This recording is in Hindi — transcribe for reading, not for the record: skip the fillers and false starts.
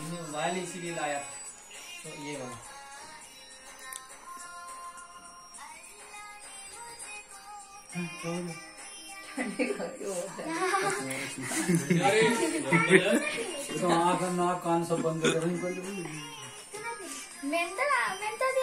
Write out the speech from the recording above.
मोबाइल इसीलिए लाया तो ये वाला। तो आँख नाक कान सब बंद कर। मेंटल